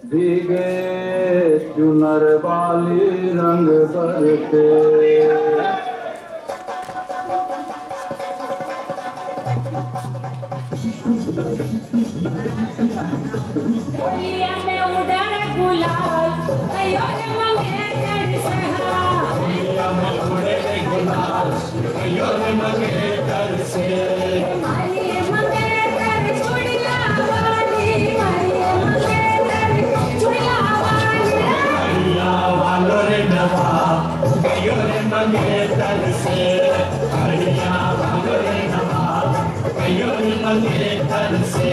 भीगे चुनर वाली रंग बरसे। में उड़े गुलाल कयो ने मंगे कर सहा। में उड़े गुलाल कयो ने मंगे कर से। माली मंगे कर चुड़िया वाली, माली मंगे कर चुड़िया वाली। कहिया वालो रे नवा कयो ने मंगे कर से। कहिया वालो रे नवा कयो ने मंगे कर से।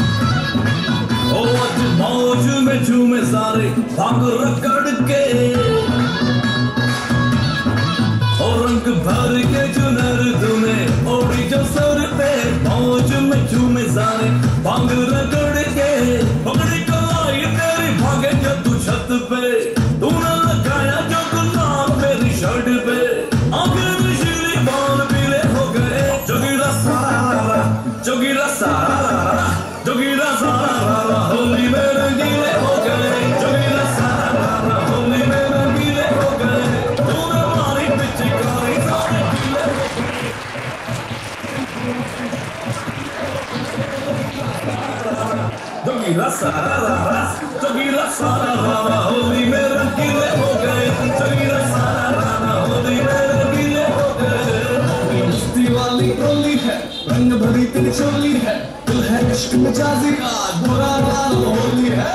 मौज में झूमे सारे भांग रगड़ के। पे तूने लगाया जो गुलाब मेरी शर्ट पे आंखें नशीली बाल पीले हो गए जोगीरा सारा जोगीरा सारा जोगीरा सारा होली में रंगीले हो गए जोगीरा सारा होली में रंगीले हो गए तूने मारी पिचकारी सारे पीले जोगीरा सारा होली में रंगीले हो गए जोगीरा सारा होली में रंगीले हो गए मस्ती वाली टोली है रंग भरी तेरी चोली है दिल है इश्क मिजाजी का बुरा हाल होली है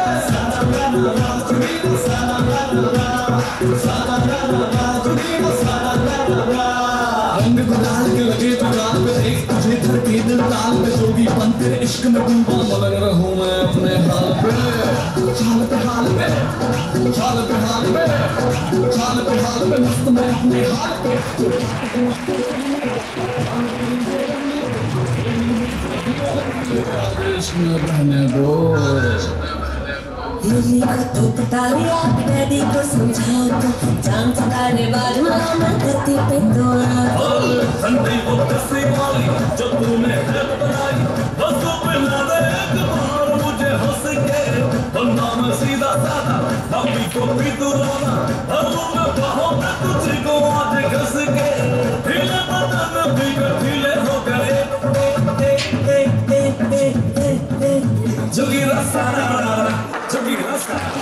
रंग गुलाल के लगे तो गाल पे एक तुझे धरती दिल ताल पे जोगी बन तेरे इश्क में डूबा मलंग रहूं मैं अपने हाल पे चाल पे हाल पे चाल पे हाल पे चाल पे हाल पे मस्त मैं अपने हाल पे इश्क में रहने दो मम्मी को तो बता दिया डैडी को समझाओ तो चांद सितारे बाज मामा धरती पे तो संडे वो दस्ती वाली जो तूने है बनाई बस वो पिला दे एक बार मुझे हंस के बंदा मैं सीधा साधा अभी को भी तू रोना हर वो मैं बाहों में तुझको आज घस के ढीले बदन भी ढीले हो गए जोगीरा सारा जोगीरा सारा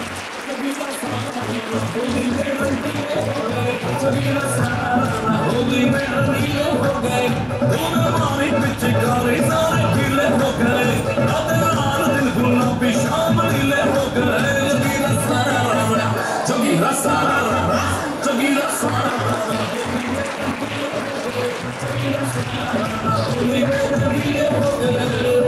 जोगीरा सारा होली में रंगीले हो गए तूने मारी पिचकारी सारे पीले हो गए रात रात दिन गुलाबी शाम नीले हो गए जोगीरा सारा जोगीरा सारा जोगीरा सारा होली में रंगीले हो गए